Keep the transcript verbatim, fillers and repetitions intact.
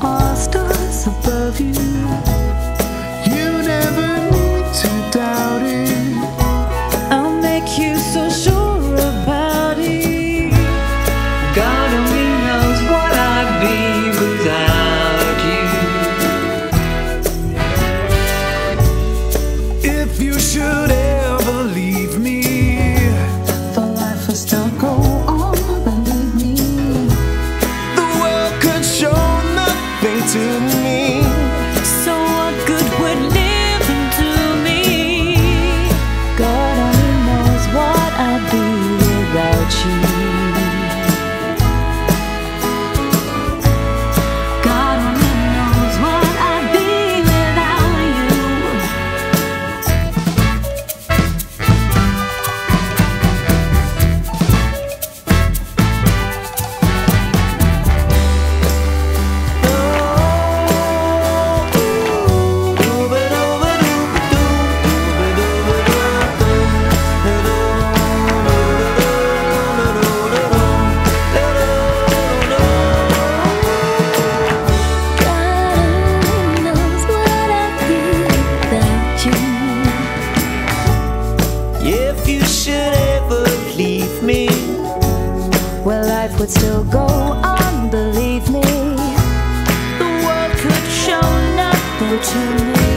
are stars above you. You never need to doubt it. I'll make you so sure about it. God only knows what I'd be without you. If you should ever leave me, the life will still go on, believe me. the world could show nothing to me. So what good would living do me? God only knows what I'd be without you. God only knows what I'd be without you. If you should ever leave me, Well, life would still go on, believe me. The world could show nothing to me.